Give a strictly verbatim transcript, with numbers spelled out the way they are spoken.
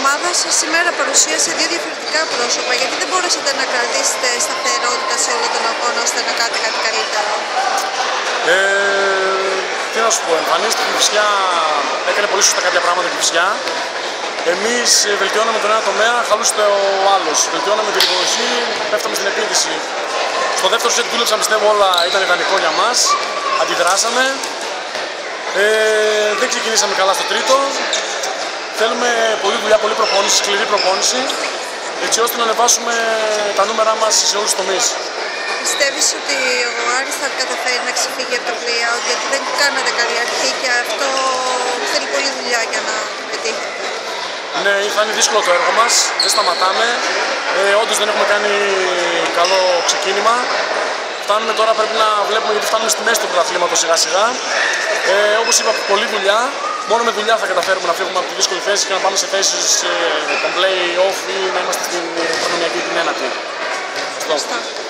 ομάδα σας σήμερα παρουσίασε δύο διαφορετικά πρόσωπα. Γιατί δεν μπορέσατε να κρατήσετε σταθερότητα σε όλο τον αγώνα ώστε να κάνετε κάτι καλύτερο? Ε, τι να σου πω, εμφανίστηκε η Κυφσιά, έκανε πολύ σωστά κάποια πράγματα η Κυφσιά. Εμείς βελτιώναμε τον ένα τομέα, χαλούσε το άλλος. Βελτιώναμε την υποδοχή, πέφταμε στην επίθεση. Στο δεύτερο σετ δούλεψα, πιστεύω όλα ήταν ιδανικό για μας. Αντιδράσαμε. Ε, δεν ξεκινήσαμε καλά στο τρίτο. Θέλουμε πολλή δουλειά, πολλή προπόνηση, σκληρή προπόνηση, έτσι ώστε να ανεβάσουμε τα νούμερά μας σε όλους τους τομείς. Πιστεύεις ότι ο Άρης θα καταφέρει να ξεφύγει από το play-out, γιατί δεν κάνατε καλή αρχή και αυτό θέλει πολλή δουλειά για να πετύχει? Ναι, θα είναι δύσκολο το έργο μας, δεν σταματάμε. Ε, όντως δεν έχουμε κάνει καλό ξεκίνημα. Φτάνουμε τώρα, πρέπει να βλέπουμε, γιατί φτάνουμε στη μέση του πρωταθλήματος σιγά σιγά. Ε, όπως είπα, πολλή δουλειά. Μόνο με δουλειά θα καταφέρουμε να φύγουμε από τη δύσκολη θέση και να πάμε σε θέσεις ε, των play-off ή να είμαστε στην προνομιακή την ένατη.